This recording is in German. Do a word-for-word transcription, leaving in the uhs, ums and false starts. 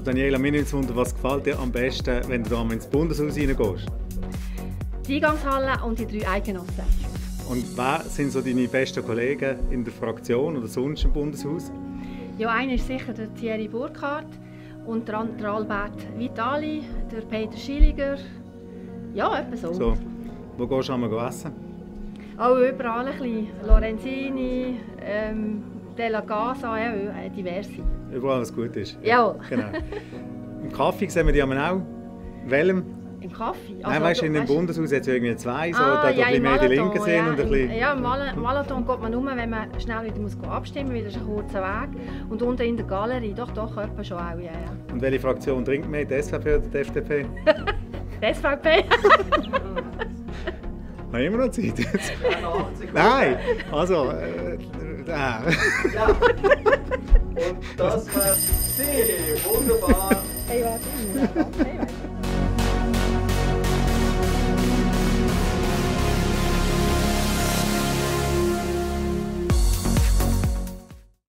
Daniela, mir nimmt es Wunder, was gefällt dir am besten, wenn du da mal ins Bundeshaus reingehst? Die Eingangshalle und die drei Eidgenossen. Und wer sind so deine besten Kollegen in der Fraktion oder sonst im Bundeshaus? Ja, einer ist sicher der Thierry Burkhardt und der andere der Albert Vitali, der Peter Schilliger. Ja, etwa so. So. Wo gehst du einmal essen? Auch überall ein bisschen. Lorenzini, ähm, Della Casa, ja, diverse. Überall, was gut ist. Jawohl. Genau. Im Kaffee sehen wir die auch. Welchem? Im Kaffee? Also, Nein, weißt du, in dem Bundeshaus hat es irgendwie zwei, so, ah, da ja, ein bisschen mehr die Linken sind. Ja, und ein bisschen... ja, im Marathon geht man nur, wenn man schnell wieder muss abstimmen muss, weil das ist ein kurzer Weg. Und unten in der Galerie, doch, doch, hört man schon auch, ja, ja. Und welche Fraktion trinkt mehr, die S V P oder die F D P? Die S V P. Haben wir immer noch Zeit jetzt? Nein! Also, äh, äh. Ja. Und das war sie. Wunderbar. Hey, warte.